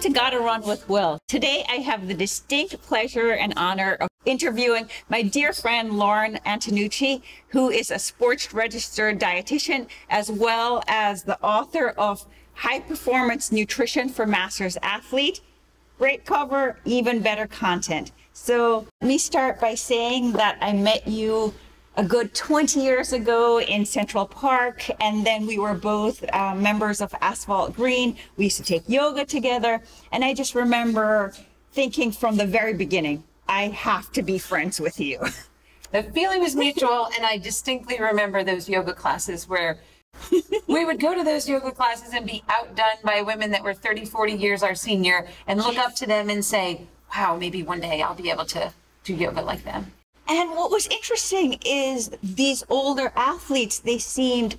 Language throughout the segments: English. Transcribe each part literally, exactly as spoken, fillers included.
to Gotta Run with Will. Today I have the distinct pleasure and honor of interviewing my dear friend Lauren Antonucci, who is a sports registered dietitian as well as the author of High Performance Nutrition for Masters Athlete. Great cover, even better content. So let me start by saying that I met you a good twenty years ago in Central Park, and then we were both uh, members of Asphalt Green. We used to take yoga together, and I just remember thinking from the very beginning, I have to be friends with you. The feeling was mutual, and I distinctly remember those yoga classes where we would go to those yoga classes and be outdone by women that were thirty, forty years our senior, and look up to them and say, wow, maybe one day I'll be able to do yoga like them. And what was interesting is these older athletes, they seemed,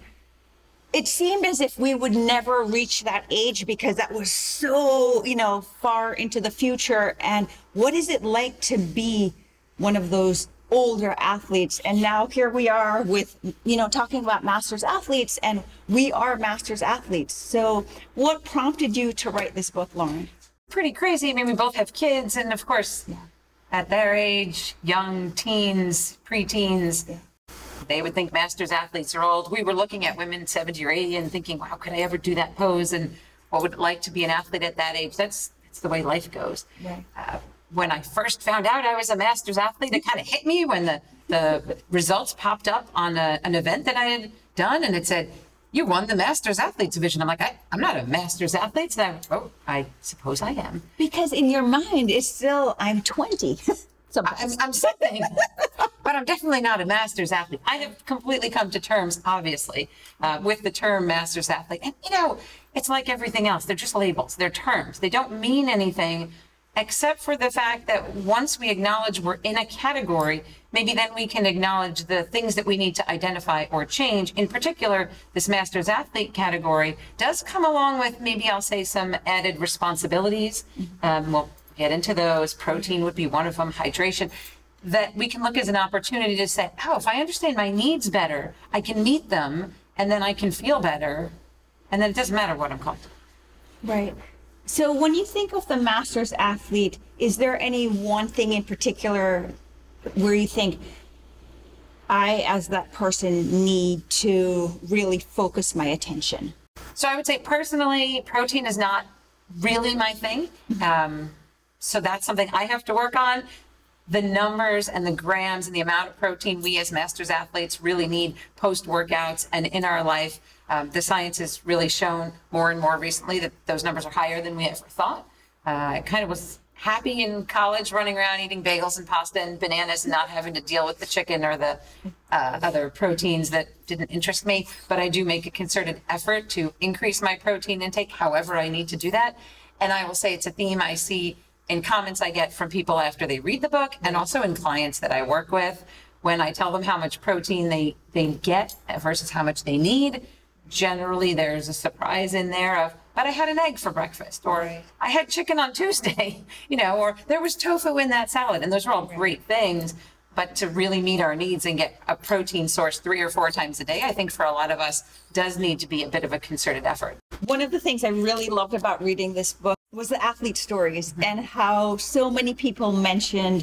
it seemed as if we would never reach that age because that was so, you know, far into the future. And what is it like to be one of those older athletes? And now here we are with, you know, talking about masters athletes, and we are masters athletes. So what prompted you to write this book, Lauren? Pretty crazy. I mean, we both have kids, and of course, yeah. At their age, young teens, preteens, yeah. They would think masters athletes are old. We were looking at women seventy or eighty and thinking, wow, could I ever do that pose? And what would it like to be an athlete at that age? That's, that's the way life goes. Right. Uh, when I first found out I was a masters athlete, it kind of hit me when the, the results popped up on a, an event that I had done, and it said, you won the Masters Athletes Division. I'm like, I, I'm not a Masters Athlete. So I, oh, I suppose I am. Because in your mind, it's still, I'm twenty. I'm, I'm something, but I'm definitely not a Masters Athlete. I have completely come to terms, obviously, uh, with the term Masters Athlete. And, you know, it's like everything else. They're just labels. They're terms. They don't mean anything except for the fact that once we acknowledge we're in a category, maybe then we can acknowledge the things that we need to identify or change. In particular, this Masters Athlete category does come along with, maybe I'll say, some added responsibilities. Um, we'll get into those. Protein would be one of them, hydration, that we can look as an opportunity to say, oh, if I understand my needs better, I can meet them, and then I can feel better, and then it doesn't matter what I'm called. Right. So when you think of the masters athlete, is there any one thing in particular where you think, I, as that person, need to really focus my attention? So I would say personally, protein is not really my thing. Um, so that's something I have to work on. The numbers and the grams and the amount of protein we as masters athletes really need post-workouts and in our life. Um, the science has really shown more and more recently that those numbers are higher than we ever thought. Uh, I kind of was happy in college running around eating bagels and pasta and bananas and not having to deal with the chicken or the uh, other proteins that didn't interest me. But I do make a concerted effort to increase my protein intake however I need to do that. And I will say it's a theme I see in comments I get from people after they read the book, and also in clients that I work with. When I tell them how much protein they, they get versus how much they need, generally there's a surprise in there of, but I had an egg for breakfast, or I had chicken on Tuesday, you know, or there was tofu in that salad. And those are all great things, but to really meet our needs and get a protein source three or four times a day, I think for a lot of us does need to be a bit of a concerted effort. One of the things I really loved about reading this book was the athlete stories, mm-hmm. and how so many people mentioned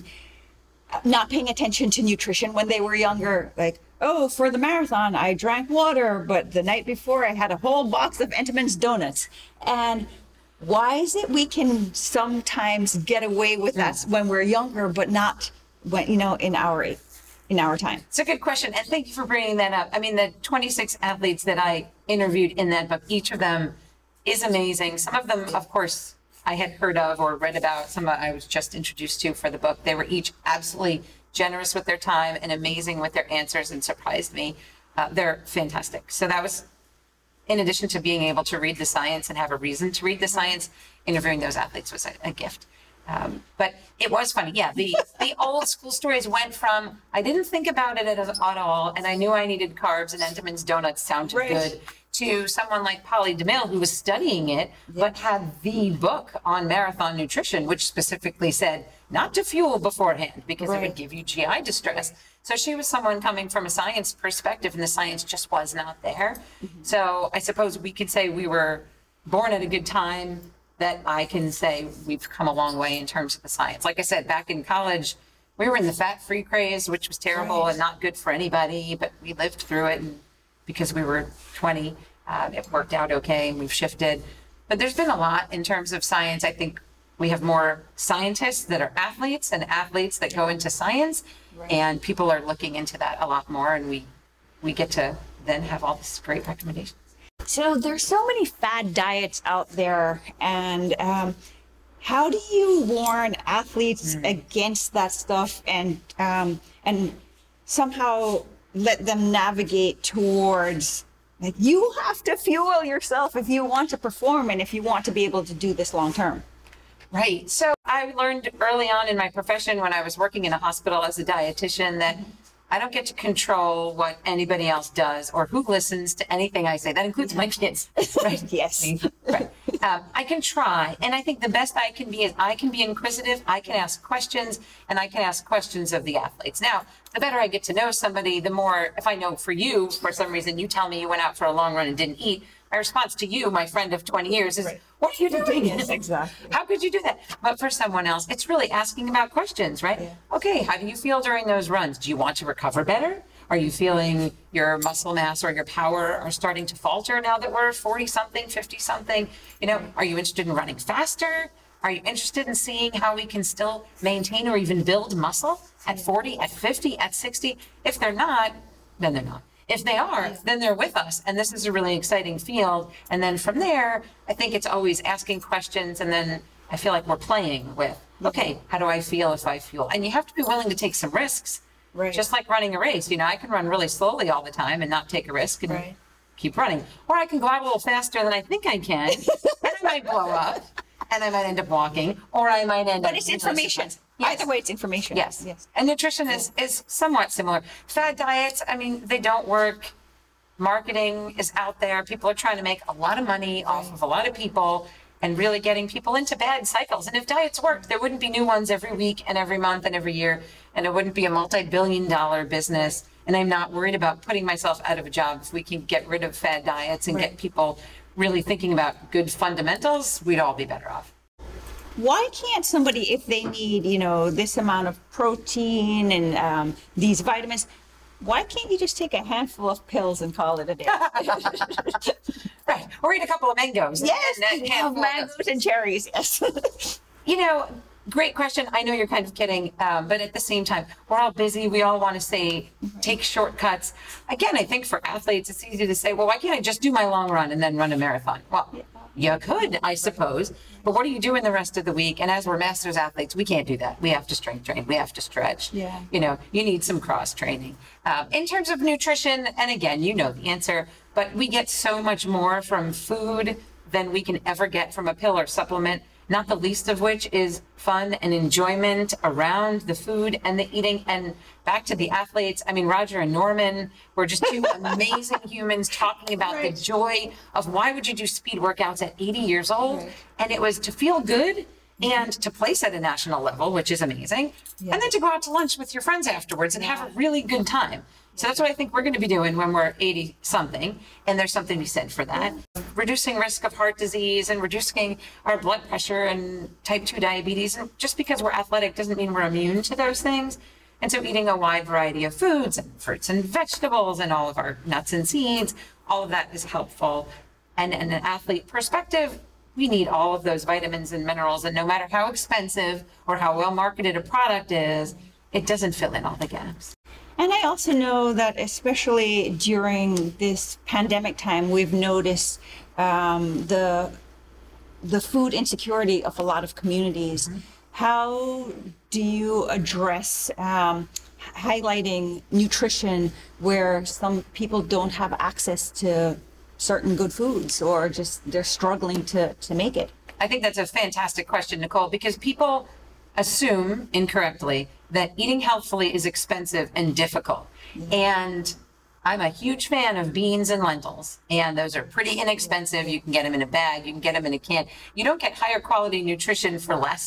not paying attention to nutrition when they were younger. Like, oh, for the marathon, I drank water, but the night before I had a whole box of Entenmann's donuts. And why is it we can sometimes get away with that when we're younger, but not when, you know, in our in our time? It's a good question, and thank you for bringing that up. I mean, the twenty-six athletes that I interviewed in that book, each of them is amazing. Some of them, of course, I had heard of or read about. Some I was just introduced to for the book. They were each absolutely generous with their time and amazing with their answers and surprised me. Uh, they're fantastic. So that was, in addition to being able to read the science and have a reason to read the science, interviewing those athletes was a, a gift. Um, but it was funny. Yeah, the, the old school stories went from, I didn't think about it at all, and I knew I needed carbs and Entenmann's donuts sounded right. good, to someone like Polly DeMille, who was studying it, yeah. but had the book on marathon nutrition, which specifically said not to fuel beforehand because right. it would give you G I distress. So she was someone coming from a science perspective, and the science just was not there. Mm-hmm. So I suppose we could say we were born at a good time, that I can say we've come a long way in terms of the science. Like I said, back in college, we were in the fat-free craze, which was terrible right. and not good for anybody, but we lived through it. And because we were twenty, uh, it worked out okay, and we've shifted. But there's been a lot in terms of science. I think we have more scientists that are athletes and athletes that go into science, right. and people are looking into that a lot more, and we, we get to then have all these great recommendations. So there's so many fad diets out there, and um, how do you warn athletes mm. against that stuff and um, and somehow let them navigate towards, like, you have to fuel yourself if you want to perform and if you want to be able to do this long term? Right. So I learned early on in my profession when I was working in a hospital as a dietitian that I don't get to control what anybody else does or who listens to anything I say. That includes my kids. Right? Yes. Right. Um, I can try. And I think the best I can be is I can be inquisitive. I can ask questions, and I can ask questions of the athletes. Now, the better I get to know somebody, the more, if I know for you, for some reason, you tell me you went out for a long run and didn't eat, my response to you, my friend of twenty years, is, right. what are you doing? Yes, exactly. How could you do that? But for someone else, it's really asking about questions, right? Yeah. Okay, how do you feel during those runs? Do you want to recover better? Are you feeling your muscle mass or your power are starting to falter now that we're forty something, fifty something? You know, are you interested in running faster? Are you interested in seeing how we can still maintain or even build muscle at forty, at fifty, at sixty? If they're not, then they're not. If they are, then they're with us. And this is a really exciting field. And then from there, I think it's always asking questions. And then I feel like we're playing with, okay, how do I feel if I fuel? And you have to be willing to take some risks. Right. Just like running a race. You know, I can run really slowly all the time and not take a risk and right. keep running. Or I can go out a little faster than I think I can. And I might blow up. And I might end up walking. Or I might end but up... But it's information. Yes. Either way, it's information. Yes. Yes. And nutrition is, is somewhat similar. Fad diets, I mean, they don't work. Marketing is out there. People are trying to make a lot of money off of a lot of people and really getting people into bad cycles. And if diets worked, there wouldn't be new ones every week and every month and every year. And it wouldn't be a multi-billion dollar business. And I'm not worried about putting myself out of a job. If we can get rid of fad diets and right. get people really thinking about good fundamentals, we'd all be better off. Why can't somebody, if they need, you know, this amount of protein and um, these vitamins, why can't you just take a handful of pills and call it a day? Right. Or eat a couple of mangoes. Yes, and, and, and mangoes and cherries, yes. You know, great question. I know you're kind of kidding, um, but at the same time, we're all busy. We all want to say, take shortcuts. Again, I think for athletes, it's easy to say, well, why can't I just do my long run and then run a marathon? Well, you could, I suppose. But what are you doing the rest of the week? And as we're masters athletes, we can't do that. We have to strength train. We have to stretch. Yeah. You know, you need some cross training. Um, in terms of nutrition, and again, you know the answer, but we get so much more from food than we can ever get from a pill or supplement. Not the least of which is fun and enjoyment around the food and the eating. And back to the athletes, I mean, Roger and Norman were just two amazing humans talking about right. the joy of why would you do speed workouts at eighty years old? Right. And it was to feel good and to place at a national level, which is amazing. Yeah. And then to go out to lunch with your friends afterwards and yeah. have a really good time. So that's what I think we're going to be doing when we're eighty something. And there's something to be said for that. Yeah. Reducing risk of heart disease and reducing our blood pressure and type two diabetes. And just because we're athletic doesn't mean we're immune to those things. And so eating a wide variety of foods and fruits and vegetables and all of our nuts and seeds, all of that is helpful. And in an athlete perspective, we need all of those vitamins and minerals. And no matter how expensive or how well marketed a product is, it doesn't fill in all the gaps. And I also know that especially during this pandemic time, we've noticed um, the the food insecurity of a lot of communities. Mm-hmm. How do you address um, highlighting nutrition where some people don't have access to certain good foods or just they're struggling to, to make it? I think that's a fantastic question, Nicole, because people assume incorrectly that eating healthfully is expensive and difficult. Mm-hmm. And I'm a huge fan of beans and lentils, and those are pretty inexpensive. You can get them in a bag, you can get them in a can. You don't get higher quality nutrition for less.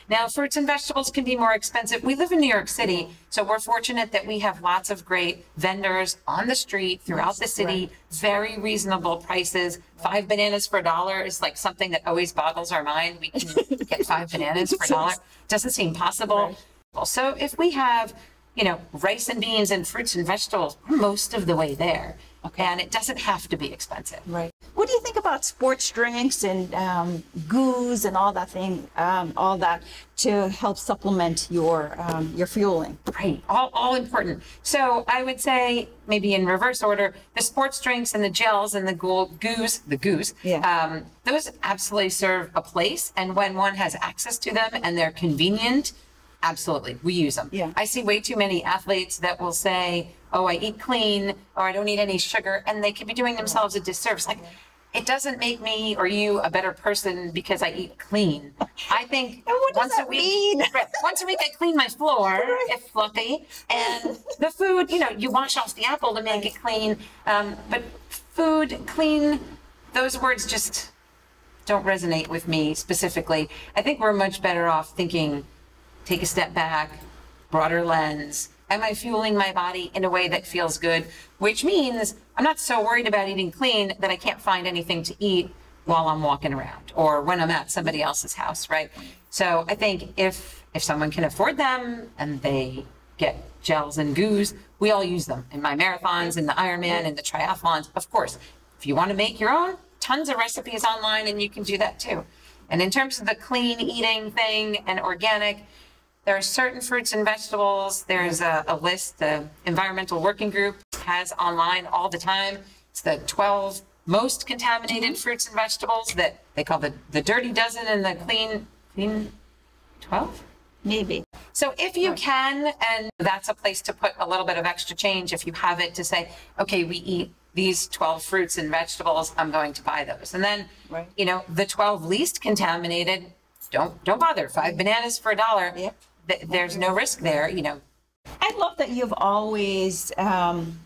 Now, fruits and vegetables can be more expensive. We live in New York City, so we're fortunate that we have lots of great vendors on the street throughout the city, very reasonable prices. Five bananas for a dollar is like something that always boggles our mind. We can get five bananas for a dollar. Doesn't seem possible. Right. So if we have, you know, rice and beans and fruits and vegetables, we're most of the way there. Okay. And it doesn't have to be expensive. Right. What do you think about sports drinks and um, goos and all that thing, um, all that to help supplement your um, your fueling? Right. All, all important. So I would say maybe in reverse order, the sports drinks and the gels and the goo- goos, the goos, yeah. um, those absolutely serve a place. And when one has access to them and they're convenient, absolutely, we use them. Yeah. I see way too many athletes that will say, oh, I eat clean, or I don't eat any sugar, and they could be doing themselves a disservice. Like, it doesn't make me or you a better person because I eat clean. I think what does once that a week, mean? right, once a week I clean my floor if fluffy, and the food, you know, you wash off the apple to make it clean, um, but food, clean, those words just don't resonate with me specifically. I think we're much better off thinking, take a step back, broader lens. Am I fueling my body in a way that feels good? Which means I'm not so worried about eating clean that I can't find anything to eat while I'm walking around or when I'm at somebody else's house, right? So I think if if someone can afford them and they get gels and goos, we all use them in my marathons, in the Ironman, in the triathlons. Of course, if you want to make your own, tons of recipes online and you can do that too. And in terms of the clean eating thing and organic, there are certain fruits and vegetables. There's a, a list the Environmental Working Group has online all the time. It's the twelve most contaminated fruits and vegetables that they call the, the dirty dozen and the clean, clean twelve? Maybe. So if you can, and that's a place to put a little bit of extra change if you have it to say, okay, we eat these twelve fruits and vegetables, I'm going to buy those. And then, right. you know, the twelve least contaminated, don't don't bother. Five bananas for a dollar. Yep. There's no risk there, you know. I love that you've always um,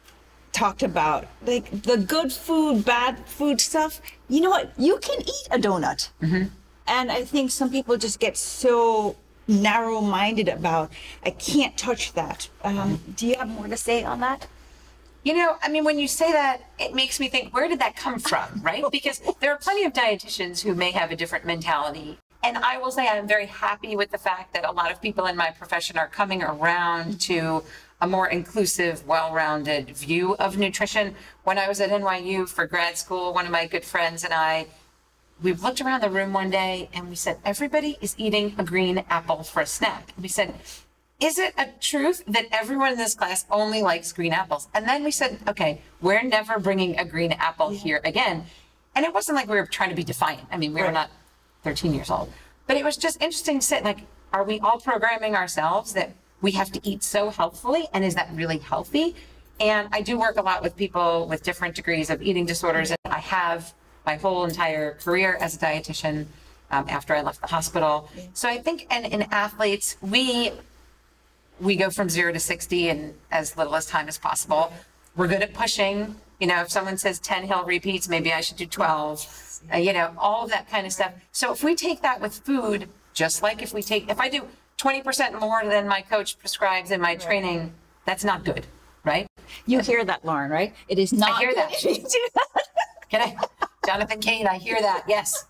talked about like the good food, bad food stuff. You know what? You can eat a donut. Mm-hmm. And I think some people just get so narrow-minded about, I can't touch that. Um, mm-hmm. Do you have more to say on that? You know, I mean, when you say that, it makes me think, where did that come from, right? Because there are plenty of dietitians who may have a different mentality. And I will say I'm very happy with the fact that a lot of people in my profession are coming around to a more inclusive, well-rounded view of nutrition. When I was at N Y U for grad school, one of my good friends and I, we looked around the room one day and we said, everybody is eating a green apple for a snack. And we said, is it a truth that everyone in this class only likes green apples? And then we said, okay, we're never bringing a green apple here again. And it wasn't like we were trying to be defiant. I mean, we right. were not thirteen years old. But it was just interesting to say, like, are we all programming ourselves that we have to eat so healthfully? And is that really healthy? And I do work a lot with people with different degrees of eating disorders. And I have my whole entire career as a dietitian um, after I left the hospital. Yeah. So I think in, in athletes, we we go from zero to sixty in as little as time as possible. We're good at pushing. You know, if someone says ten hill repeats, maybe I should do twelve. Uh, you know, all of that kind of stuff. So if we take that with food, just like if we take, if I do twenty percent more than my coach prescribes in my right. training, that's not good, right? You hear that, Lauren, right? It is not I hear good. that. Can I, Jonathan Kane, I hear that, yes.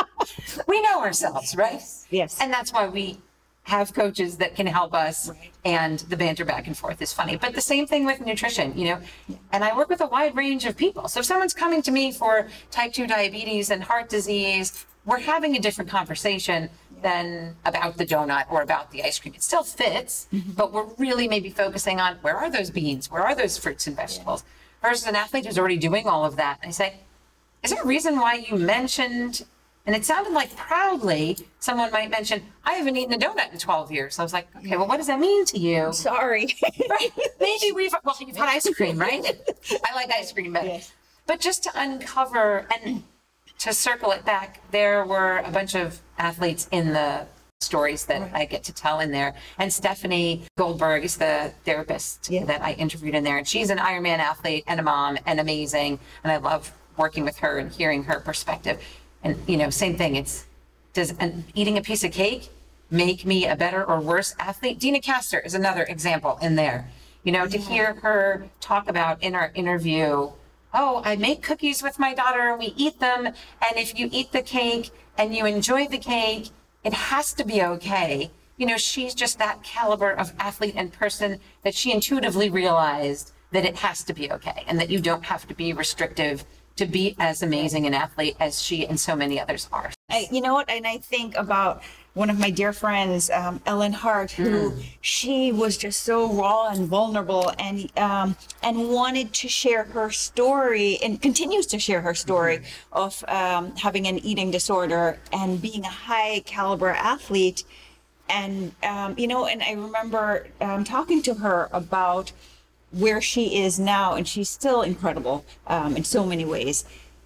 We know ourselves, right? Yes. And that's why we have coaches that can help us, right. and the banter back and forth is funny. But the same thing with nutrition, you know, yeah. and I work with a wide range of people. So if someone's coming to me for type two diabetes and heart disease, we're having a different conversation yeah. than about the donut or about the ice cream. It still fits, mm-hmm. but we're really maybe focusing on where are those beans? Where are those fruits and vegetables? Yeah. Versus an athlete who's already doing all of that. And I say, is there a reason why you mentioned, and it sounded like proudly, someone might mention, I haven't eaten a donut in twelve years. So I was like, okay, well, what does that mean to you? Sorry. Right? Maybe we've, well, you've had ice cream, right? I like ice cream better. Yes. But just to uncover and to circle it back, there were a bunch of athletes in the stories that right. I get to tell in there. And Stephanie Goldberg is the therapist yeah. that I interviewed in there. And she's an Ironman athlete and a mom and amazing. And I love working with her and hearing her perspective. And, you know, same thing. It's, does an, eating a piece of cake make me a better or worse athlete. Dina Castor is another example in there. You know, to hear her talk about in our interview, oh, I make cookies with my daughter, we eat them, and if you eat the cake and you enjoy the cake, it has to be okay. You know, she's just that caliber of athlete and person that she intuitively realized that it has to be okay and that you don't have to be restrictive to be as amazing an athlete as she and so many others are. I, you know what? And I think about one of my dear friends, um, Ellen Hart, who mm. she was just so raw and vulnerable, and um, and wanted to share her story, and continues to share her story mm-hmm. of um, having an eating disorder and being a high caliber athlete. And um, you know, and I remember um, talking to her about where she is now, and she's still incredible um, in so many ways.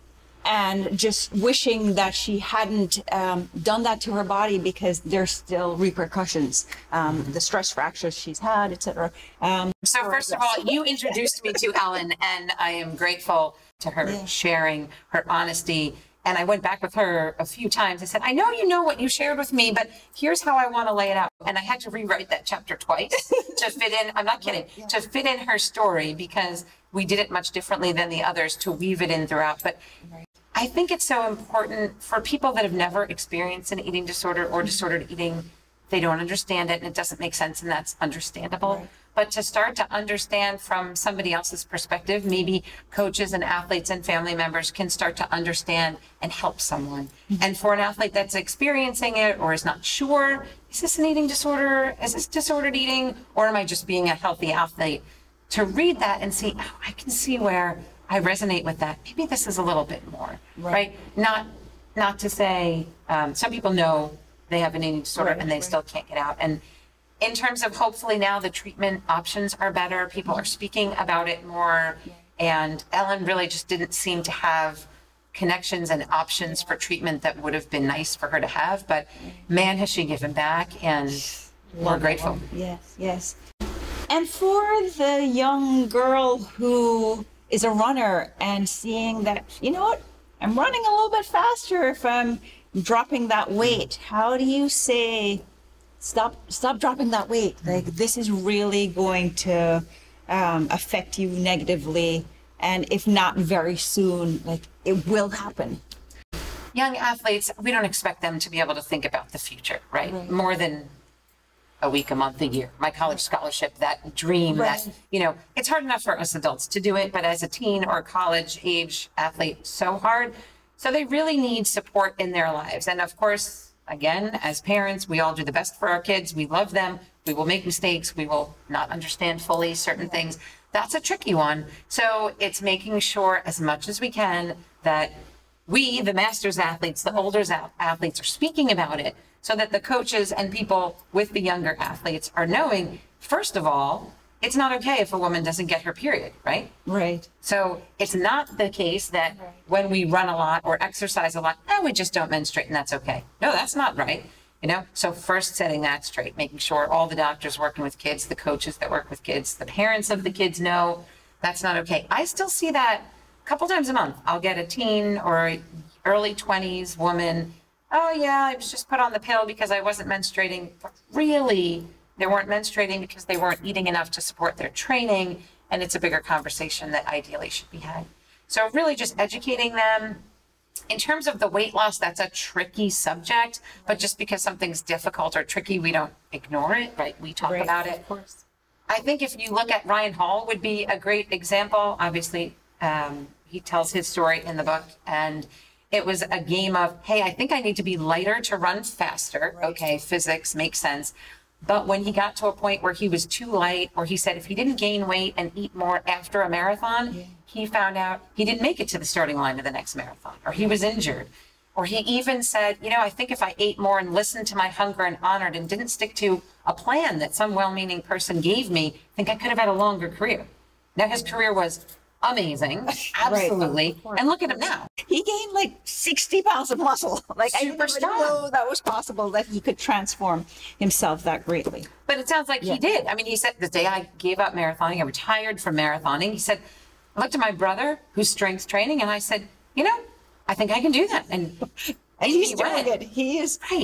And just wishing that she hadn't um, done that to her body, because there's still repercussions, um, the stress fractures she's had, et cetera. Um, so first of all, you introduced me to Ellen, and I am grateful to her yeah. sharing her honesty. And I went back with her a few times. I said, I know you know what you shared with me, but here's how I want to lay it out. And I had to rewrite that chapter twice to fit in, I'm not kidding, yeah. to fit in her story, because we did it much differently than the others to weave it in throughout. But right. I think it's so important for people that have never experienced an eating disorder or disordered eating. They don't understand it and it doesn't make sense, and that's understandable. Right. But to start to understand from somebody else's perspective, maybe coaches and athletes and family members can start to understand and help someone. Mm-hmm. And for an athlete that's experiencing it or is not sure, is this an eating disorder? Is this disordered eating? Or am I just being a healthy athlete? To read that and see, oh, I can see where I resonate with that. Maybe this is a little bit more, right? right? Not, not to say, um, some people know they have an eating disorder right, and they right. still can't get out. And in terms of hopefully now the treatment options are better, people are speaking about it more, and Ellen really just didn't seem to have connections and options for treatment that would have been nice for her to have, but man, has she given back, and we're grateful. Yes, yes. And for the young girl who is a runner and seeing that, you know what, I'm running a little bit faster if I'm dropping that weight, how do you say, Stop, stop dropping that weight. Like, this is really going to um, affect you negatively. And if not very soon, like, it will happen. Young athletes, we don't expect them to be able to think about the future, right? right. More than a week, a month, a year. My college scholarship, that dream, right. that, you know, it's hard enough for us adults to do it, but as a teen or college age athlete, so hard. So they really need support in their lives. And of course, again, as parents, we all do the best for our kids. We love them. We will make mistakes. We will not understand fully certain things. That's a tricky one. So it's making sure as much as we can that we, the masters athletes, the older athletes, are speaking about it so that the coaches and people with the younger athletes are knowing, first of all, it's not okay if a woman doesn't get her period, right? Right. So it's not the case that right. when we run a lot or exercise a lot, eh, we just don't menstruate and that's okay. No, that's not right. You know, so first setting that straight, making sure all the doctors working with kids, the coaches that work with kids, the parents of the kids know that's not okay. I still see that a couple times a month. I'll get a teen or early twenties woman, oh yeah, I was just put on the pill because I wasn't menstruating. But really, they weren't menstruating because they weren't eating enough to support their training, and it's a bigger conversation that ideally should be had. So really just educating them. In terms of the weight loss, that's a tricky subject, but just because something's difficult or tricky, we don't ignore it, right? We talk right, about it. Of course. I think if you look at Ryan Hall would be a great example. Obviously, um, he tells his story in the book, and it was a game of, hey, I think I need to be lighter to run faster. Right. Okay, physics makes sense. But when he got to a point where he was too light, or he said if he didn't gain weight and eat more after a marathon, yeah. he found out he didn't make it to the starting line of the next marathon, or he was injured. Or he even said, you know, I think if I ate more and listened to my hunger and honored and didn't stick to a plan that some well-meaning person gave me, I think I could have had a longer career. Now his career was amazing, absolutely. Right. And look at him now. He gained like sixty pounds of muscle. Like Super I didn't strong. know that was possible, that he could transform himself that greatly. But it sounds like yeah. he did. I mean, he said the day I gave up marathoning, I retired from marathoning, he said, I looked at my brother who's strength training, and I said, you know, I think I can do that. And, and he's he doing went. it. He is right.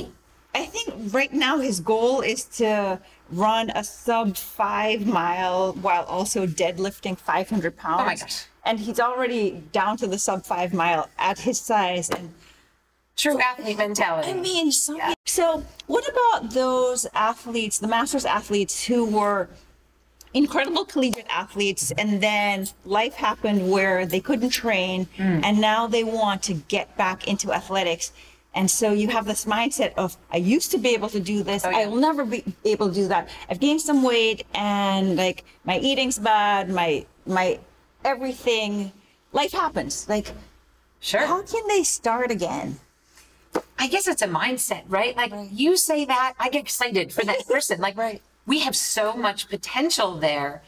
I think right now his goal is to run a sub five mile while also deadlifting five hundred pounds. Oh my gosh. And he's already down to the sub five mile at his size. And true athlete mentality. I mean, so, yeah. So what about those athletes, the masters athletes who were incredible collegiate athletes, and then life happened where they couldn't train, mm. and now they want to get back into athletics? And so you have this mindset of, I used to be able to do this. Oh, yeah. I will never be able to do that. I've gained some weight and like my eating's bad, my, my everything, life happens. Like, sure. How can they start again? I guess it's a mindset, right? Like right. You say that, I get excited for that person. Like, right. We have so much potential there.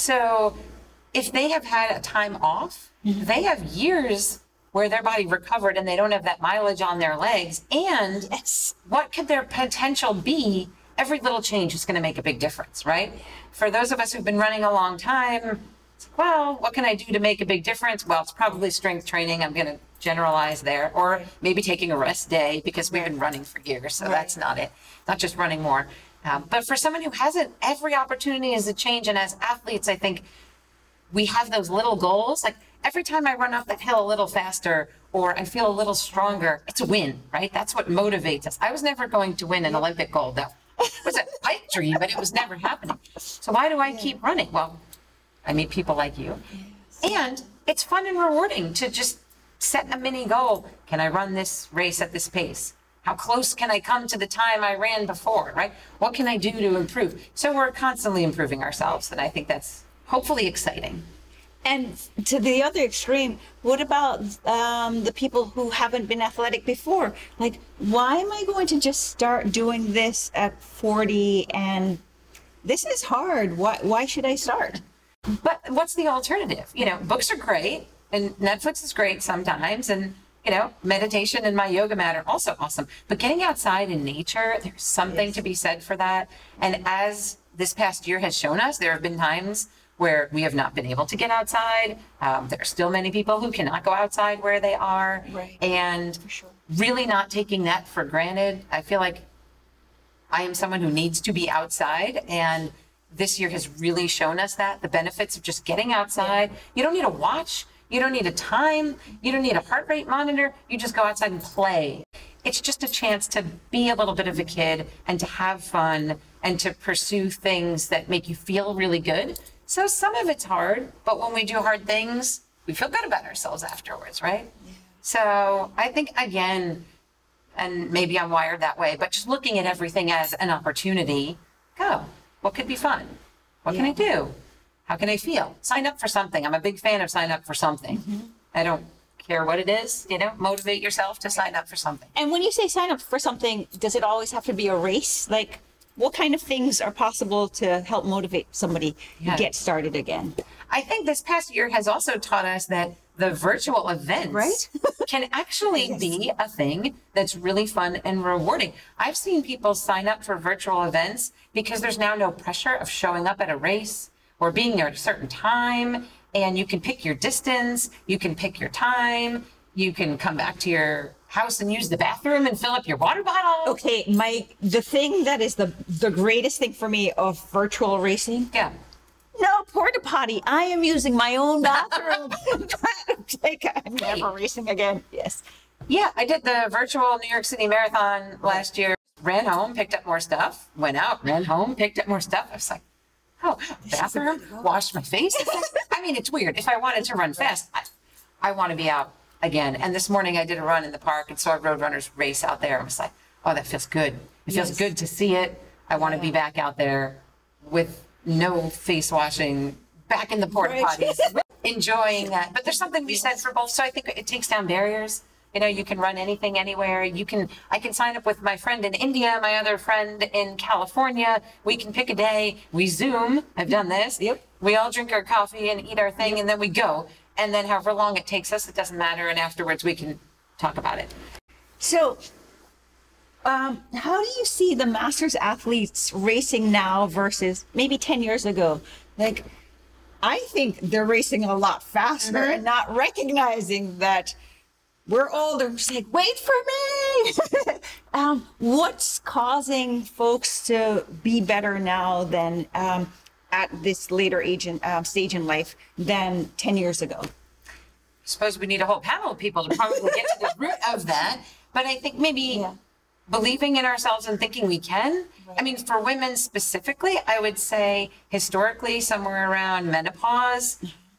So if they have had a time off, mm-hmm. they have years where their body recovered and they don't have that mileage on their legs. And yes. What could their potential be? Every little change is going to make a big difference, right? For those of us who've been running a long time, it's like, well, what can I do to make a big difference? Well, it's probably strength training. I'm going to generalize there, or maybe taking a rest day because we've been running for years. So right. That's not it. Not just running more. Um, but for someone who hasn't, every opportunity is a change. And as athletes, I think we have those little goals. Like every time I run up that hill a little faster, or I feel a little stronger, it's a win, right? That's what motivates us. I was never going to win an Olympic gold. That was a pipe dream, but it was never happening. So why do I keep running? Well, I meet people like you. And it's fun and rewarding to just set a mini goal. Can I run this race at this pace? How close can I come to the time I ran before, right? What can I do to improve? So we're constantly improving ourselves, and I think that's hopefully exciting. And to the other extreme, what about um, the people who haven't been athletic before? Like, why am I going to just start doing this at forty? And this is hard. Why, why should I start? But what's the alternative? You know, books are great, and Netflix is great sometimes, and you know, meditation and my yoga mat are also awesome. But getting outside in nature, there's something yes. to be said for that. And as this past year has shown us, there have been times where we have not been able to get outside. Um, there are still many people who cannot go outside where they are. Right. And sure. really not taking that for granted. I feel like I am someone who needs to be outside, and this year has really shown us that, the benefits of just getting outside. Yeah. You don't need a watch. You don't need a time. You don't need a heart rate monitor. You just go outside and play. It's just a chance to be a little bit of a kid and to have fun and to pursue things that make you feel really good. So some of it's hard, but when we do hard things, we feel good about ourselves afterwards, right? Yeah. So I think, again, and maybe I'm wired that way, but just looking at everything as an opportunity, go, what could be fun? What yeah. can I do? How can I feel? Sign up for something. I'm a big fan of sign up for something. Mm-hmm. I don't care what it is, you know, motivate yourself to sign up for something. And when you say sign up for something, does it always have to be a race? Like, what kind of things are possible to help motivate somebody yeah. to get started again? I think this past year has also taught us that the virtual events right? can actually yes. be a thing that's really fun and rewarding. I've seen people sign up for virtual events because there's now no pressure of showing up at a race or being there at a certain time, and you can pick your distance, you can pick your time, you can come back to your house and use the bathroom and fill up your water bottle. Okay, my the thing that is the the greatest thing for me of virtual racing. Yeah. No porta potty. I am using my own bathroom. Like, I'm never racing again. Yes. Yeah, I did the virtual New York City Marathon last year. Ran home, picked up more stuff. Went out, ran home, picked up more stuff. I was like, oh, bathroom, washed my face. I mean, it's weird. If I wanted to run fast, I, I want to be out again. And this morning I did a run in the park and saw a Roadrunners race out there. I was like, oh, that feels good. It feels yes. good to see it. I want yeah. to be back out there with no face washing, back in the porta potties, right. enjoying that. But there's something to be said for both. So I think it takes down barriers. You know, you can run anything, anywhere. You can, I can sign up with my friend in India, my other friend in California. We can pick a day. We Zoom. I've done this. Yep. We all drink our coffee and eat our thing, yep. and then we go. And then however long it takes us, it doesn't matter. And afterwards, we can talk about it. So, um, how do you see the masters athletes racing now versus maybe ten years ago? Like, I think they're racing a lot faster mm-hmm. and not recognizing that we're older. It's like, wait for Right. um, what's causing folks to be better now than um, at this later age in, uh, stage in life than ten years ago? I suppose we need a whole panel of people to probably get to the root of that. But I think maybe yeah. believing in ourselves and thinking we can. Right. I mean, for women specifically, I would say historically, somewhere around menopause,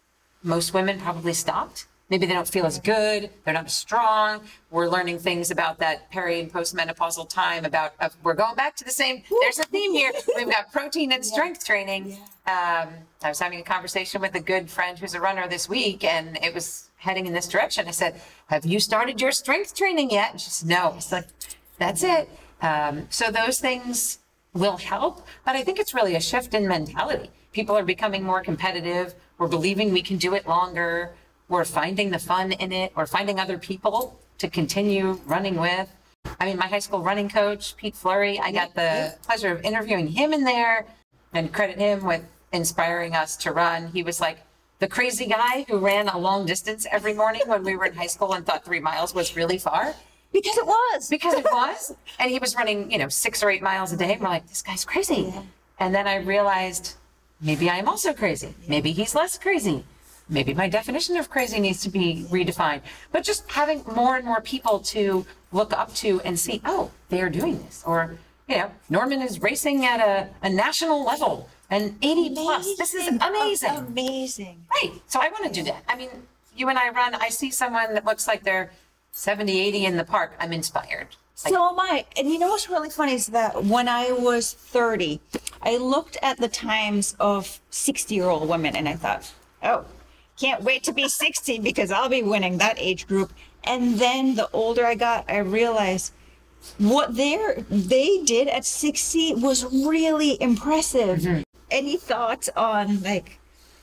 most women probably stopped. Maybe they don't feel as good. They're not as strong. We're learning things about that peri and postmenopausal time about, uh, we're going back to the same, there's a theme here. We've got protein and strength training. Um, I was having a conversation with a good friend who's a runner this week, and it was heading in this direction. I said, have you started your strength training yet? And she said, no. It's like, that's it. Um, so those things will help, but I think it's really a shift in mentality. People are becoming more competitive. We're believing we can do it longer. We're finding the fun in it. We're finding other people to continue running with. I mean, my high school running coach, Pete Fleury, I got the pleasure of interviewing him in there and credit him with inspiring us to run. He was like the crazy guy who ran a long distance every morning when we were in high school and thought three miles was really far. Because it was. Because it was. And he was running, you know, six or eight miles a day. We're like, this guy's crazy. Yeah. And then I realized maybe I'm also crazy. Maybe he's less crazy. Maybe my definition of crazy needs to be redefined. But just having more and more people to look up to and see, oh, they are doing this. Or, you know, Norman is racing at a, a national level and eighty amazing. Plus. This is amazing. Amazing. Right. So I want to do that. I mean, you and I run, I see someone that looks like they're seventy, eighty in the park. I'm inspired. Like, so am I. And you know what's really funny is that when I was thirty, I looked at the times of sixty-year-old women and I thought, oh, can't wait to be sixty because I'll be winning that age group. And then the older I got, I realized what they're, they did at sixty was really impressive. Mm-hmm. Any thoughts on like,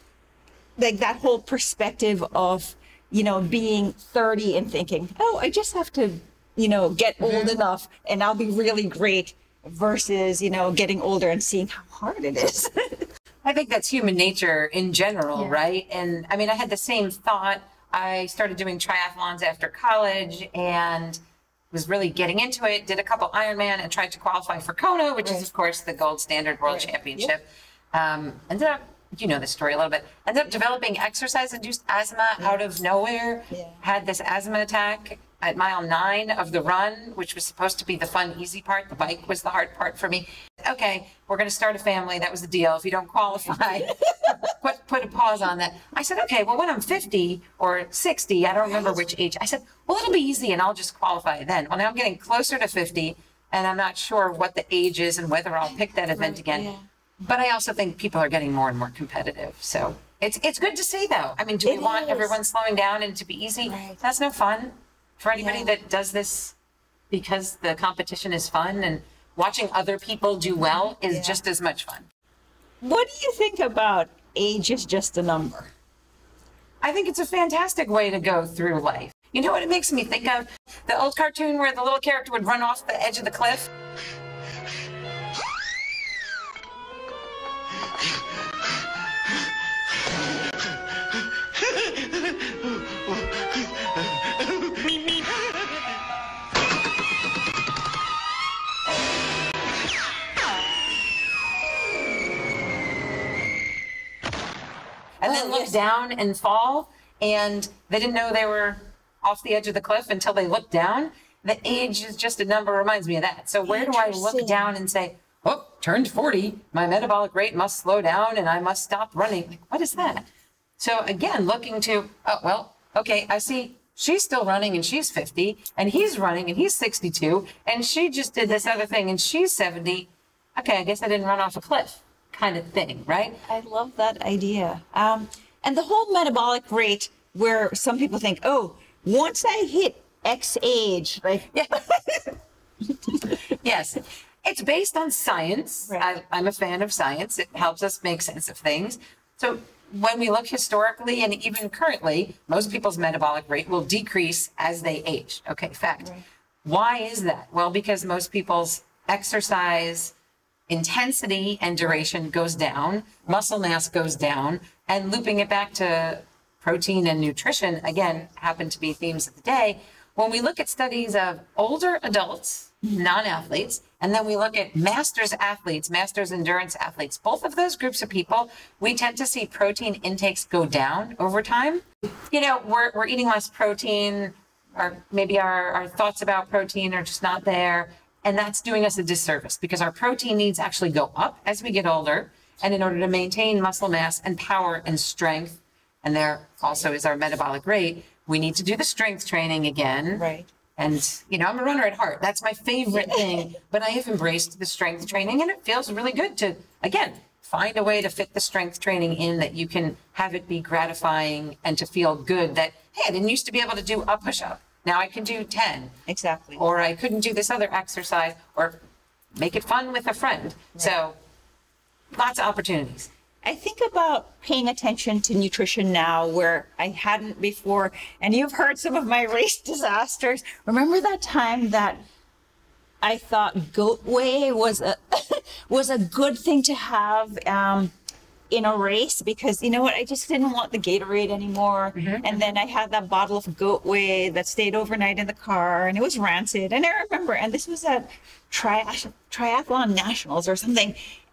like that whole perspective of, you know, being thirty and thinking, oh, I just have to, you know, get old mm-hmm. enough and I'll be really great versus, you know, getting older and seeing how hard it is. I think that's human nature in general, yeah. right? And I mean, I had the same thought. I started doing triathlons after college and was really getting into it, did a couple Ironman and tried to qualify for Kona, which right. is, of course, the gold standard world right. championship. Yep. Um, ended up, you know the story a little bit, ended up developing exercise-induced asthma yeah. out of nowhere, yeah. had this asthma attack at mile nine of the run, which was supposed to be the fun, easy part. The bike was the hard part for me. Okay, we're going to start a family. That was the deal. If you don't qualify, put, put a pause on that. I said, okay, well, when I'm fifty or sixty, I don't remember which age, I said, well, it'll be easy and I'll just qualify then. Well, now I'm getting closer to fifty and I'm not sure what the age is and whether I'll pick that event again. Yeah. But I also think people are getting more and more competitive. So it's it's good to see, though. I mean, do we it want is. everyone slowing down and to be easy? Right. That's no fun for anybody yeah. that does this because the competition is fun and watching other people do well is yeah. just as much fun. What do you think about age is just a number? I think it's a fantastic way to go through life. You know what it makes me think of? The old cartoon where the little character would run off the edge of the cliff. And then look down and fall, and they didn't know they were off the edge of the cliff until they looked down. The age is just a number, reminds me of that. So where do I look down and say, oh, turned forty, my metabolic rate must slow down and I must stop running? Like, what is that? So again, looking to, oh, well, okay, I see she's still running and she's fifty, and he's running and he's sixty-two, and she just did this other thing and she's seventy. Okay, I guess I didn't run off a cliff. Kind of thing, right? I love that idea. Um, and the whole metabolic rate where some people think, oh, once I hit X age, like, yeah. Yes, it's based on science. Right. I, I'm a fan of science. It helps us make sense of things. So when we look historically and even currently, most people's metabolic rate will decrease as they age. Okay, fact. Right. Why is that? Well, because most people's exercise intensity and duration goes down, muscle mass goes down, and looping it back to protein and nutrition, again, happen to be themes of the day. when we look at studies of older adults, non-athletes, and then we look at masters athletes, masters endurance athletes, both of those groups of people, we tend to see protein intakes go down over time. You know, we're, we're eating less protein, or maybe our, our thoughts about protein are just not there. And that's doing us a disservice because our protein needs actually go up as we get older. And in order to maintain muscle mass and power and strength, and there also is our metabolic rate, we need to do the strength training again. Right. And, you know, I'm a runner at heart. That's my favorite thing. But I have embraced the strength training, and it feels really good to, again, find a way to fit the strength training in that you can have it be gratifying and to feel good that, hey, I didn't used to be able to do a push-up. Now I can do ten. Exactly. Or I couldn't do this other exercise, or make it fun with a friend. Right. So lots of opportunities. I think about paying attention to nutrition now where I hadn't before. And you've heard some of my race disasters. Remember that time that I thought goat whey was a was a good thing to have um, in a race because, you know what, I just didn't want the Gatorade anymore. Mm-hmm. And then I had that bottle of goat whey that stayed overnight in the car and it was rancid. And I remember, and this was at tri- Triathlon Nationals or something.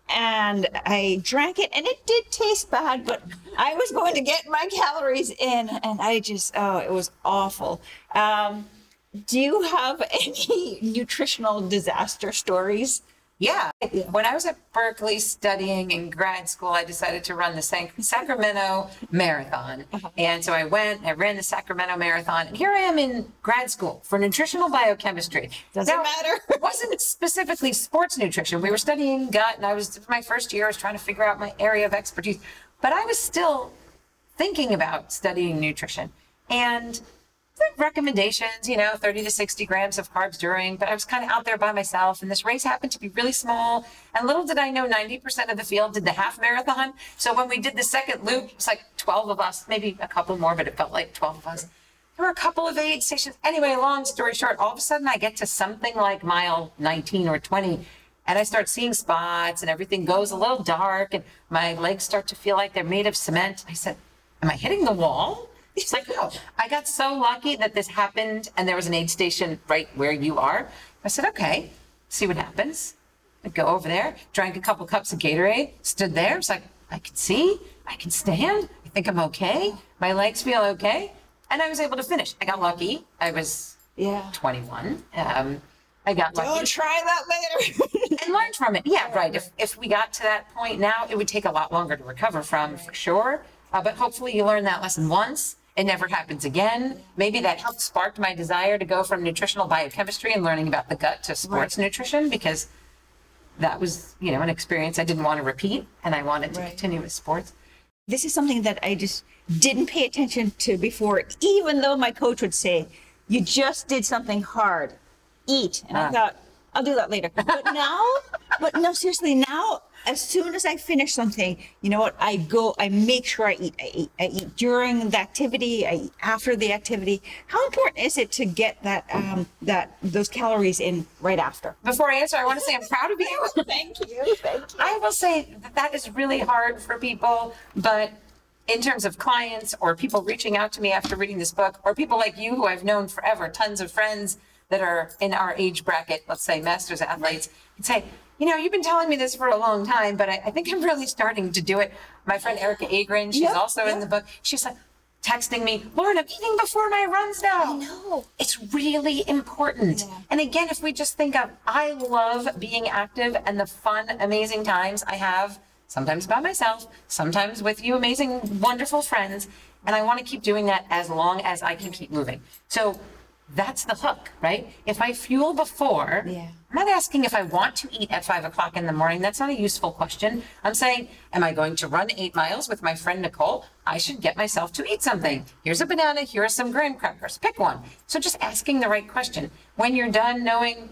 And I drank it and it did taste bad, but I was going to get my calories in and I just, oh, it was awful. Um, do you have any nutritional disaster stories? Yeah. When I was at Berkeley studying in grad school, I decided to run the San- Sacramento Marathon. Uh-huh. And so I went, I ran the Sacramento Marathon, and here I am in grad school for nutritional biochemistry. Doesn't now, matter. It wasn't specifically sports nutrition. We were studying gut, and I was, my first year, I was trying to figure out my area of expertise. But I was still thinking about studying nutrition. And recommendations, you know, thirty to sixty grams of carbs during, but I was kind of out there by myself and this race happened to be really small. And little did I know ninety percent of the field did the half marathon. So when we did the second loop, it's like twelve of us, maybe a couple more, but it felt like twelve of us. There were a couple of aid stations. Anyway, long story short, all of a sudden I get to something like mile nineteen or twenty and I start seeing spots and everything goes a little dark and my legs start to feel like they're made of cement. I said, am I hitting the wall? It's like, no, I got so lucky that this happened and there was an aid station right where you are. I said, okay, see what happens. I go over there, drank a couple cups of Gatorade, stood there. It's like, I can see, I can stand. I think I'm okay. My legs feel okay. And I was able to finish. I got lucky. I was yeah. twenty-one. Um, I got lucky. Don't try that later. And learned from it. Yeah, right. If, if we got to that point now, it would take a lot longer to recover from, for sure. Uh, but hopefully you learn that lesson once. It never happens again. Maybe that helped spark my desire to go from nutritional biochemistry and learning about the gut to sports right. nutrition, because that was, you know, an experience I didn't want to repeat and I wanted to right. continue with sports. This is something that I just didn't pay attention to before, even though my coach would say, you just did something hard, eat. And ah. I thought, I'll do that later. But now, but no, seriously, now, as soon as I finish something, you know what, I go, I make sure I eat. I eat, I eat during the activity, I eat after the activity. How important is it to get that, um, that, those calories in right after? Before I answer, I want to say I'm proud of you. Thank you, thank you. I will say that that is really hard for people, but in terms of clients or people reaching out to me after reading this book, or people like you who I've known forever, tons of friends that are in our age bracket, let's say masters athletes, and say, you know, you've been telling me this for a long time, but I, I think I'm really starting to do it. My friend Erica Agrin, she's yep, also yep. in the book. She's like texting me, Lauren, I'm eating before my runs now. I know. It's really important. Yeah. And again, if we just think of, I love being active and the fun, amazing times I have, sometimes by myself, sometimes with you amazing, wonderful friends. And I want to keep doing that as long as I can keep moving. So that's the hook, right? If I fuel before, yeah. I'm not asking if I want to eat at five o'clock in the morning. That's not a useful question. I'm saying, am I going to run eight miles with my friend Nicole? I should get myself to eat something. Here's a banana. Here are some graham crackers. Pick one. So just asking the right question. When you're done knowing,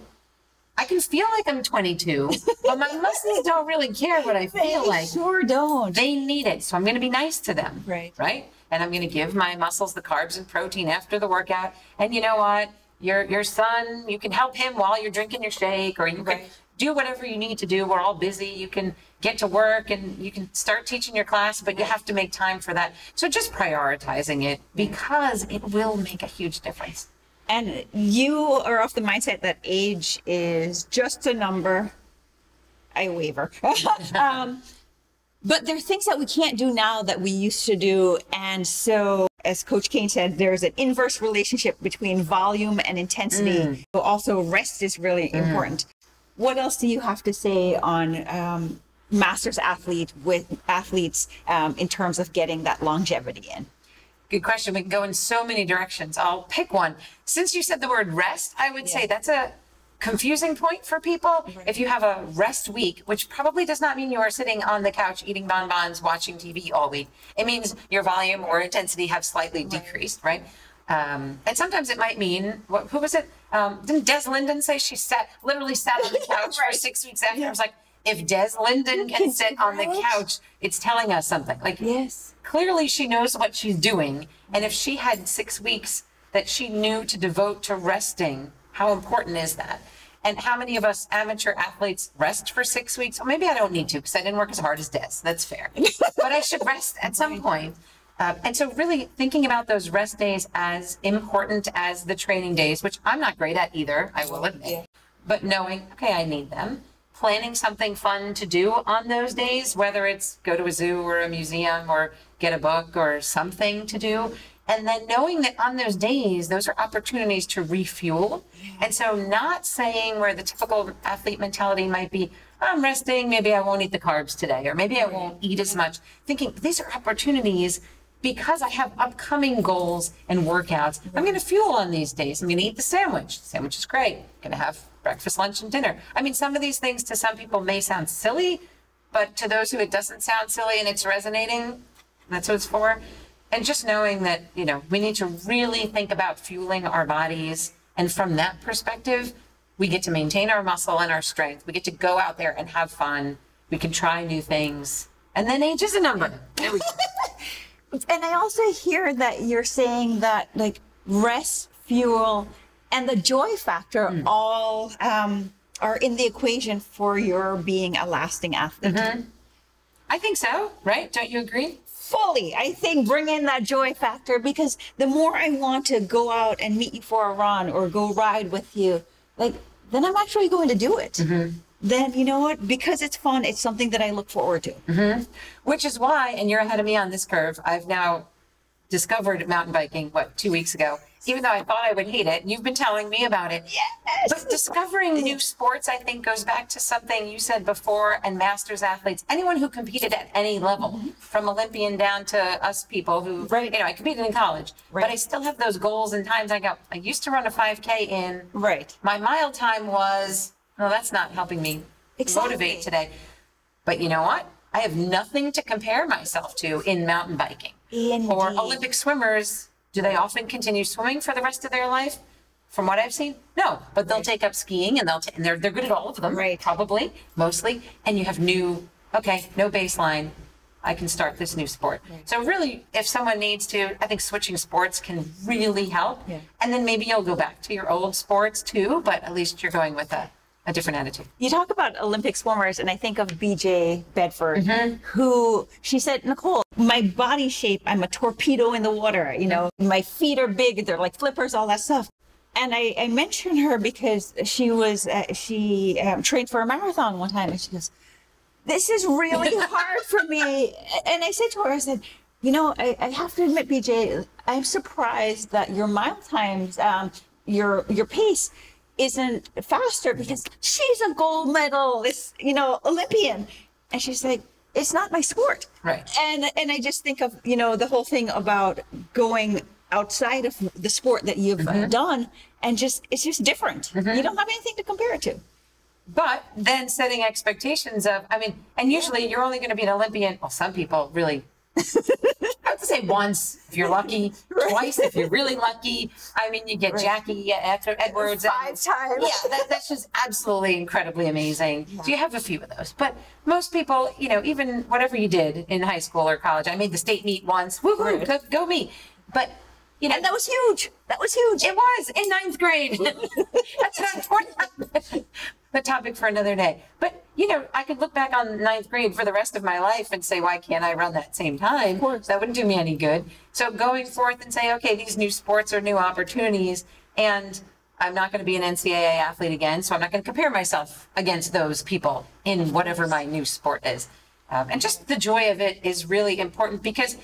I can feel like I'm twenty-two, but my muscles don't really care what I feel they like. Sure don't. They need it. So I'm going to be nice to them. Right. Right? And I'm going to give my muscles the carbs and protein after the workout. And you know what? Your your son, you can help him while you're drinking your shake, or you can right. do whatever you need to do. We're all busy. You can get to work and you can start teaching your class, but you have to make time for that. So just prioritizing it, because it will make a huge difference. And you are of the mindset that age is just a number. I waver. um, but there are things that we can't do now that we used to do. And so, as Coach Kane said, there's an inverse relationship between volume and intensity. Mm. But also, rest is really mm. important. What else do you have to say on um, masters athlete with athletes um, in terms of getting that longevity in? Good question. We can go in so many directions. I'll pick one. Since you said the word rest, I would yeah. say that's a confusing point for people. Right. If you have a rest week, which probably does not mean you are sitting on the couch eating bonbons, watching T V all week. It means your volume or intensity have slightly right. decreased, right? Um, and sometimes it might mean, what, who was it? Um, didn't Des Linden say she sat, literally sat on the couch right. for six weeks after? Yeah. I was like, if Des Linden can sit on the couch, it's telling us something. Like, yes, clearly she knows what she's doing. And if she had six weeks that she knew to devote to resting, how important is that? And how many of us amateur athletes rest for six weeks? Well, maybe I don't need to because I didn't work as hard as Des. That's fair. But I should rest at some point. Uh, and so really thinking about those rest days as important as the training days, which I'm not great at either, I will admit. Yeah. But knowing, okay, I need them. Planning something fun to do on those days, whether it's go to a zoo or a museum or get a book or something to do. And then knowing that on those days, those are opportunities to refuel. And so not saying where the typical athlete mentality might be, I'm resting, maybe I won't eat the carbs today, or maybe I won't eat as much. Thinking these are opportunities because I have upcoming goals and workouts. I'm going to fuel on these days. I'm going to eat the sandwich. The sandwich is great. I'm going to have breakfast, lunch, and dinner. I mean, some of these things to some people may sound silly, but to those who it doesn't sound silly and it's resonating, that's what it's for. And just knowing that, you know, we need to really think about fueling our bodies. And from that perspective, we get to maintain our muscle and our strength. We get to go out there and have fun. We can try new things. And then age is a number. There we go. And I also hear that you're saying that like rest, fuel, and the joy factor mm. all um, are in the equation for your being a lasting athlete. Mm-hmm. I think so, right? Don't you agree? Fully. I think bring in that joy factor, because the more I want to go out and meet you for a run or go ride with you, like then I'm actually going to do it. Mm-hmm. Then you know what? Because it's fun, it's something that I look forward to. Mm-hmm. Which is why, and you're ahead of me on this curve, I've now discovered mountain biking, what, two weeks ago, even though I thought I would hate it. And you've been telling me about it. Yes. But discovering new sports, I think, goes back to something you said before, and masters athletes, anyone who competed at any level, mm-hmm. from Olympian down to us people who, right. you know, I competed in college, right. but I still have those goals and times. I go, I used to run a five K in, right. my mile time was, well, that's not helping me exactly. motivate today. But you know what? I have nothing to compare myself to in mountain biking. Indeed. Or Olympic swimmers, do they often continue swimming for the rest of their life? From what I've seen, no. But they'll right. take up skiing, and they'll t- and they're they're good at all of them, right. probably, mostly. And you have new, okay, no baseline. I can start this new sport. Right. So really, if someone needs to, I think switching sports can really help. Yeah. And then maybe you'll go back to your old sports too, but at least you're going with a, a different attitude. You talk about Olympic swimmers, and I think of B J Bedford, mm-hmm. who, she said, Nicole, my body shape, I'm a torpedo in the water. You know, my feet are big, they're like flippers, all that stuff. And I, I mentioned her because she was, uh, she um, trained for a marathon one time, and she goes, this is really hard for me. And I said to her, I said, you know, I, I have to admit, B J, I'm surprised that your mile times, um, your your pace isn't faster, because she's a gold medalist, you know, Olympian. And she's like, it's not my sport. Right. And and I just think of, you know, the whole thing about going outside of the sport that you've mm-hmm. done, and just, it's just different. Mm-hmm. You don't have anything to compare it to. But then setting expectations of, I mean, and usually you're only going to be an Olympian. Well, some people really, I have to say once if you're lucky, right. twice if you're really lucky. I mean, you get right. Jackie Edwards. Five and, times. Yeah, that, that's just absolutely incredibly amazing. Yeah. So you have a few of those. But most people, you know, even whatever you did in high school or college, I made the state meet once. Woohoo, right. go, go me. But you know, and that was huge. That was huge. It was in ninth grade. That's not the topic for another day. But, you know, I could look back on ninth grade for the rest of my life and say, why can't I run that same time? Of course. That wouldn't do me any good. So going forth and say, okay, these new sports are new opportunities. And I'm not going to be an N C double A athlete again, so I'm not going to compare myself against those people in whatever my new sport is. Um, and just the joy of it is really important, because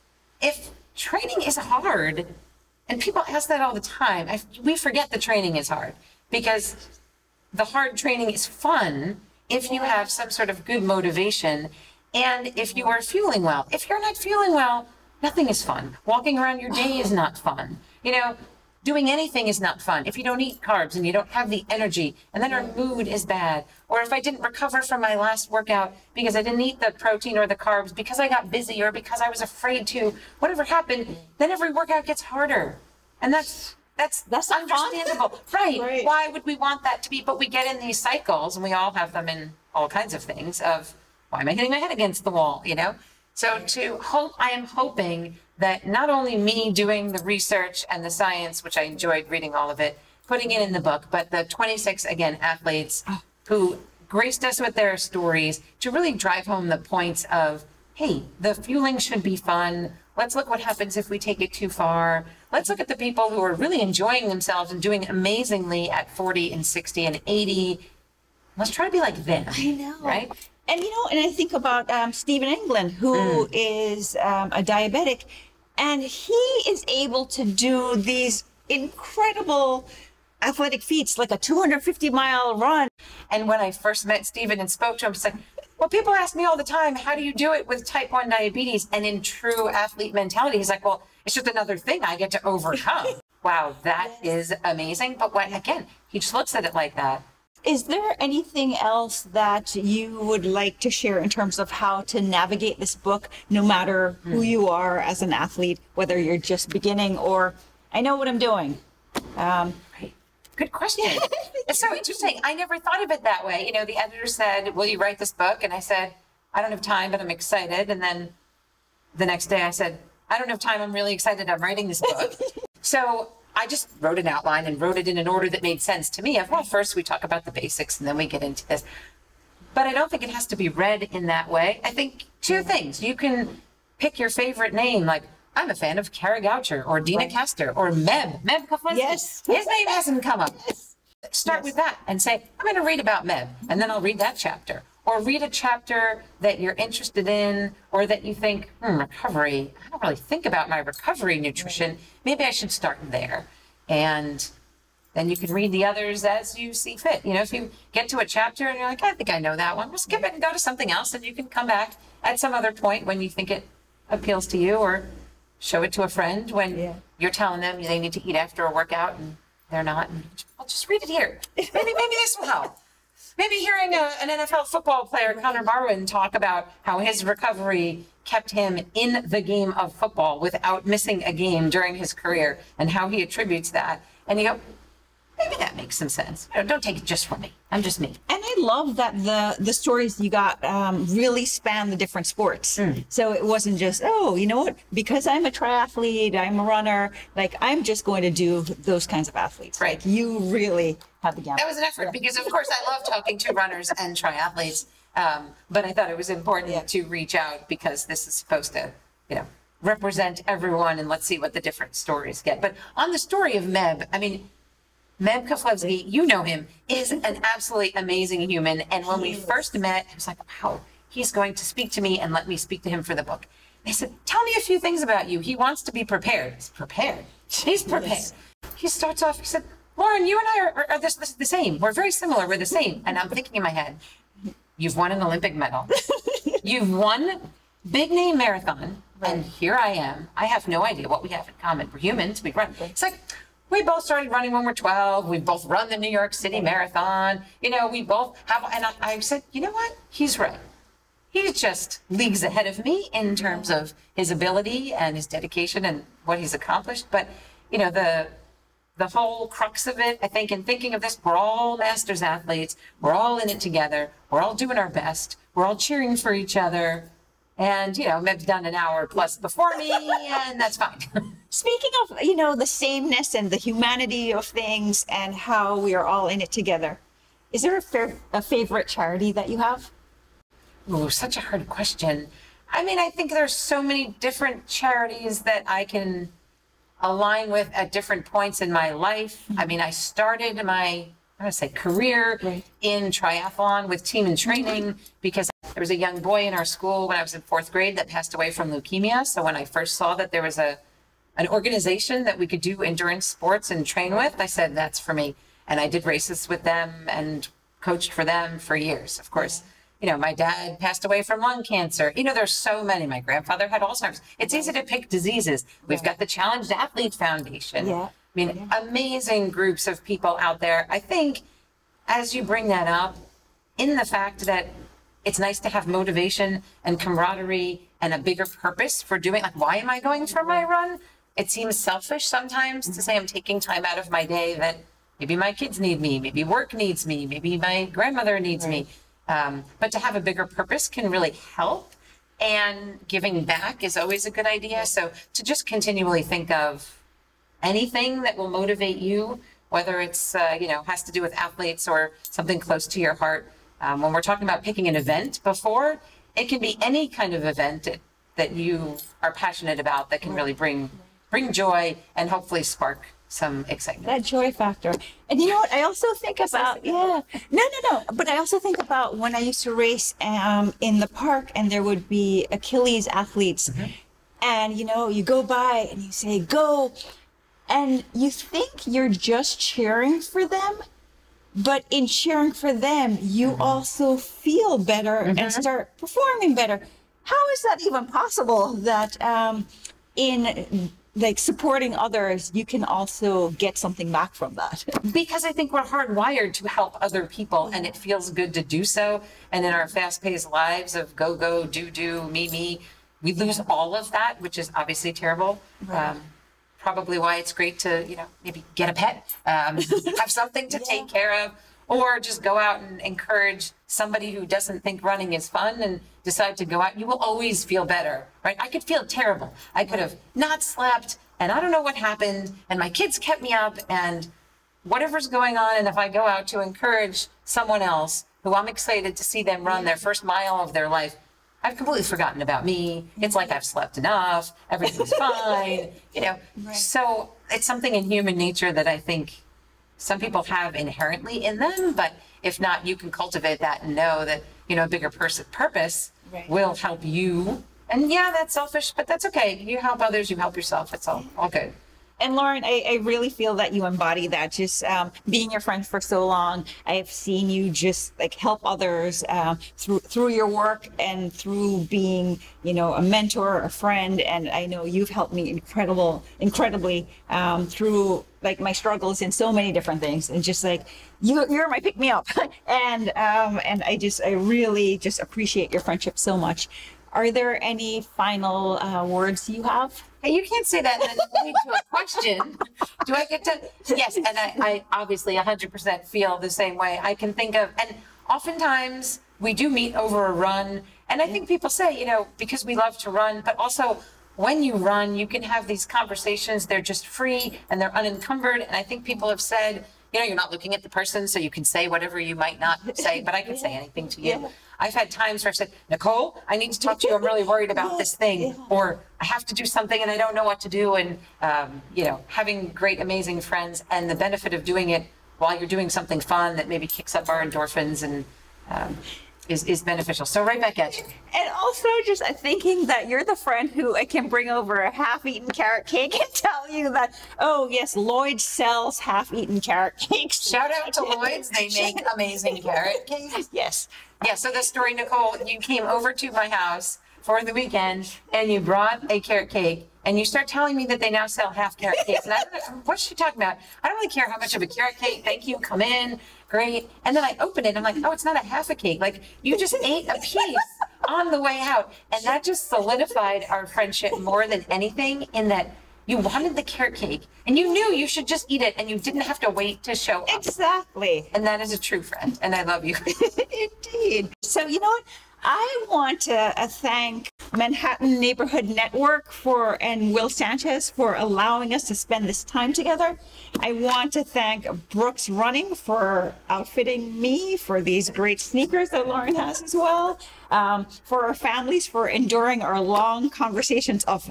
if training is hard, and people ask that all the time, I, we forget the training is hard, because the hard training is fun if you have some sort of good motivation and if you are fueling well. If you're not fueling well, nothing is fun. Walking around your day is not fun. You know, doing anything is not fun if you don't eat carbs and you don't have the energy, and then our mood is bad. Or if I didn't recover from my last workout because I didn't eat the protein or the carbs because I got busy or because I was afraid to, whatever happened, then every workout gets harder. And that's that's that's understandable. Right. right. Why would we want that to be? But we get in these cycles, and we all have them in all kinds of things of, why am I hitting my head against the wall, you know? So to hope, I am hoping that not only me doing the research and the science, which I enjoyed reading all of it, putting it in the book, but the twenty-six, again, athletes who graced us with their stories to really drive home the points of, hey, the fueling should be fun. Let's look what happens if we take it too far. Let's look at the people who are really enjoying themselves and doing amazingly at forty and sixty and eighty. Let's try to be like them. I know. Right? And, you know, and I think about um, Stephen England, who mm. is um, a diabetic, and he is able to do these incredible athletic feats, like a two hundred fifty mile run. And when I first met Stephen and spoke to him, it's like, well, people ask me all the time, how do you do it with type one diabetes? And in true athlete mentality, he's like, well, it's just another thing I get to overcome. Wow, that yes. is amazing. But when, again, he just looks at it like that. Is there anything else that you would like to share in terms of how to navigate this book, no matter who mm. you are as an athlete, whether you're just beginning or I know what I'm doing? Um, right. Good question. It's so interesting. I never thought of it that way. You know, the editor said, will you write this book? And I said, I don't have time, but I'm excited. And then the next day I said, I don't have time. I'm really excited. I'm writing this book. So I just wrote an outline and wrote it in an order that made sense to me. Of, well, first we talk about the basics and then we get into this. But I don't think it has to be read in that way. I think two things. You can pick your favorite name, like I'm a fan of Kara Goucher or Dina right. Castor or Meb. Meb Keflezighi. Yes. His name hasn't come up. Yes. Start yes. with that and say, I'm going to read about Meb, and then I'll read that chapter. Or read a chapter that you're interested in, or that you think, hmm, recovery, I don't really think about my recovery nutrition. Maybe I should start there. And then you can read the others as you see fit. You know, if you get to a chapter and you're like, I think I know that one, we'll skip it and go to something else, and you can come back at some other point when you think it appeals to you, or show it to a friend when yeah. you're telling them they need to eat after a workout and they're not. And I'll just read it here. Maybe, maybe this will help. Maybe hearing a, an N F L football player, Connor Barwin, talk about how his recovery kept him in the game of football without missing a game during his career, and how he attributes that. And you go, maybe that makes some sense. You know, don't take it just from me. I'm just me. And I love that the the stories you got um, really span the different sports. Mm. So it wasn't just, oh, you know what? Because I'm a triathlete, I'm a runner, like I'm just going to do those kinds of athletes. Right. Like, you really had the gamut. That was an effort yeah. because, of course, I love talking to runners and triathletes. Um, but I thought it was important yeah. to reach out because this is supposed to, you know, represent everyone, and let's see what the different stories get. But on the story of Meb, I mean, Meb Keflezighi, you know him, is an absolutely amazing human. And when we first met, I was like, wow, he's going to speak to me and let me speak to him for the book. They said, tell me a few things about you. He wants to be prepared. He's prepared. He's prepared. Yes. He starts off, he said, Lauren, you and I are, are, are this, this, the same. We're very similar. We're the same. And I'm thinking in my head, you've won an Olympic medal. You've won big name marathon. Right. And here I am. I have no idea what we have in common. We're humans. We run. It's like, we both started running when we're twelve. We both run the New York City Marathon. You know, we both have, and I, I said, you know what? He's right. He's just leagues ahead of me in terms of his ability and his dedication and what he's accomplished. But, you know, the the whole crux of it, I think, in thinking of this, we're all masters athletes. We're all in it together. We're all doing our best. We're all cheering for each other. And, you know, Meb's done an hour plus before me, and that's fine. Speaking of, you know, the sameness and the humanity of things and how we are all in it together, is there a, fair, a favorite charity that you have? Ooh, such a hard question. I mean, I think there's so many different charities that I can align with at different points in my life. I mean, I started my, I want to say career right. in triathlon with team and training because there was a young boy in our school when I was in fourth grade that passed away from leukemia. So when I first saw that there was a an organization that we could do endurance sports and train with, I said, that's for me. And I did races with them and coached for them for years. Of course, you know, my dad passed away from lung cancer. You know, there's so many. My grandfather had Alzheimer's. It's easy to pick diseases. We've got the Challenged Athlete Foundation. Yeah. I mean, yeah. amazing groups of people out there. I think as you bring that up, in the fact that it's nice to have motivation and camaraderie and a bigger purpose for doing, like, why am I going for my run? It seems selfish sometimes to say I'm taking time out of my day that maybe my kids need me, maybe work needs me, maybe my grandmother needs right. me. Um, but to have a bigger purpose can really help. And giving back is always a good idea. So to just continually think of anything that will motivate you, whether it's, uh, you know, has to do with athletes or something close to your heart. Um, when we're talking about picking an event before, it can be any kind of event that, that you are passionate about that can really bring bring joy and hopefully spark some excitement. That joy factor. And you know what? I also think about, yeah, no, no, no. But I also think about when I used to race um, in the park and there would be Achilles athletes. Mm-hmm. And, you know, you go by and you say, go. And you think you're just cheering for them. But in cheering for them, you mm-hmm. also feel better mm-hmm. and start performing better. How is that even possible that um, in like supporting others, you can also get something back from that? Because I think we're hardwired to help other people and it feels good to do so. And in our fast-paced lives of go, go, do, do, me, me, we lose all of that, which is obviously terrible. Right. Um, probably why it's great to, you know, maybe get a pet, um, have something to yeah. take care of, or just go out and encourage somebody who doesn't think running is fun and decide to go out. You will always feel better, right? I could feel terrible. I could have not slept and I don't know what happened and my kids kept me up and whatever's going on. And if I go out to encourage someone else who I'm excited to see them run their first mile of their life, I've completely forgotten about me. It's like I've slept enough. Everything's fine, you know? Right. So it's something in human nature that I think some people have inherently in them, but if not, you can cultivate that and know that, you know, a bigger person purpose right. will help you. And yeah, that's selfish, but that's okay. You help others, you help yourself. It's all, all good. And Lauren, I, I really feel that you embody that. Just um, being your friend for so long, I have seen you just like help others um, through through your work and through being, you know, a mentor, a friend. And I know you've helped me incredible, incredibly um, through like my struggles in so many different things. And just like you, you're my pick me up. and um, and I just I really just appreciate your friendship so much. Are there any final uh, words you have? Hey, you can't say that and then lead to a question. Do I get to? Yes, and I, I obviously one hundred percent feel the same way. I can think of, and oftentimes we do meet over a run, and I think people say, you know, because we love to run, but also when you run, you can have these conversations. They're just free and they're unencumbered, and I think people have said, you know, you're not looking at the person, so you can say whatever you might not say, but I can say anything to you. Yeah. I've had times where I've said, Nicole, I need to talk to you. I'm really worried about this thing. Yeah. Or I have to do something and I don't know what to do. And, um, you know, having great, amazing friends and the benefit of doing it while you're doing something fun that maybe kicks up our endorphins and um, is, is beneficial. So right back at you. And also just thinking that you're the friend who I can bring over a half-eaten carrot cake and tell you that, oh yes, Lloyd sells half-eaten carrot cakes. Shout out to Lloyd's. They make amazing carrot cakes. Yes. Yeah, so the story, Nicole, you came over to my house for the weekend and you brought a carrot cake and you start telling me that they now sell half carrot cakes. And I don't know, what's she talking about? I don't really care how much of a carrot cake. Thank you. Come in. Great. And then I open it and I'm like, oh, it's not a half a cake. Like you just ate a piece on the way out. And that just solidified our friendship more than anything in that you wanted the carrot cake and you knew you should just eat it and you didn't have to wait to show up. Exactly. And that is a true friend. And I love you. Indeed. So, you know what? I want to uh, thank Manhattan Neighborhood Network for and Will Sanchez for allowing us to spend this time together. I want to thank Brooks Running for outfitting me for these great sneakers that Lauren has as well. Um, for our families for enduring our long conversations of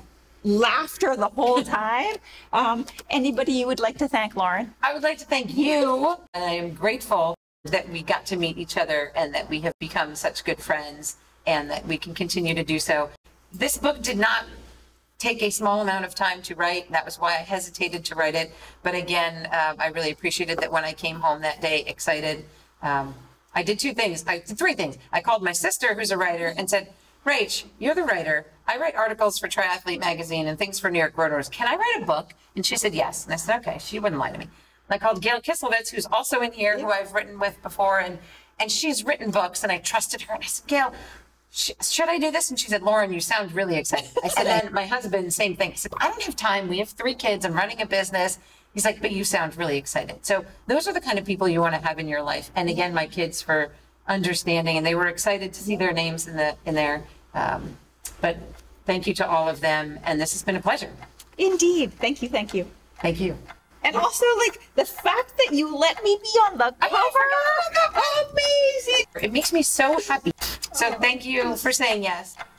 laughter the whole time. Um, anybody you would like to thank, Lauren? I would like to thank you, and I am grateful that we got to meet each other and that we have become such good friends and that we can continue to do so. This book did not take a small amount of time to write. That was why I hesitated to write it. But again, um, I really appreciated that when I came home that day, excited. Um, I did two things. I did three things. I called my sister, who's a writer, and said, Rach, you're the writer. I write articles for Triathlete magazine and things for New York Road Runners. Can I write a book? And she said yes. And I said, okay. She wouldn't lie to me. And I called Gail Kislevitz, who's also in here, who I've written with before, and and she's written books, and I trusted her. And I said, Gail, sh should I do this? And she said, Lauren, you sound really excited. I said, and my husband, same thing. He said, I don't have time. We have three kids. I'm running a business. He's like, but you sound really excited. So those are the kind of people you want to have in your life. And again, my kids for understanding, and they were excited to see their names in the in there. Um, but thank you to all of them, and this has been a pleasure. Indeed. Thank you. Thank you. Thank you. And also, like, the fact that you let me be on the cover, amazing. It makes me so happy. So thank you for saying yes.